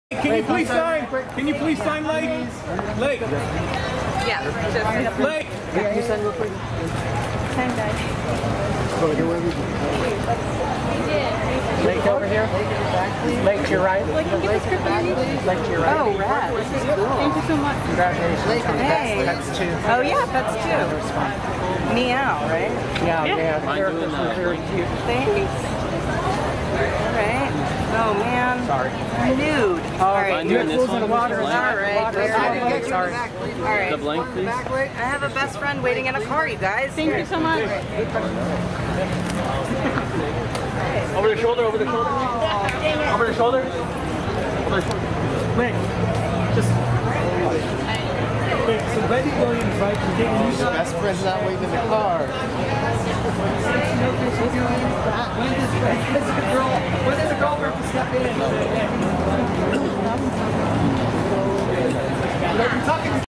Can you please sign? Can you please sign, Lake? Lake. Yeah. Lake. Can you sign real quick? Sign, guys. Lake over here. Lake to your right. Like, can you get the script underneath? Lake to your right. Oh, rad. This is cool. Thank you so much. Congratulations. Hey. That's two. Oh, yeah, that's two. Meow, right? Yeah. Thanks. All right. Oh, man. Sorry. Nude. All right. You're closing the water. All right. Sorry. All right. The blank, please. I have a best friend waiting in a car, you guys. Thank you so much. Over the shoulder, over the shoulder. Over the shoulder. Over the shoulder. Wait. Just. Wait, so Betty Williams, right? Best friend's not waiting in the car. When does a girlfriend have to step in?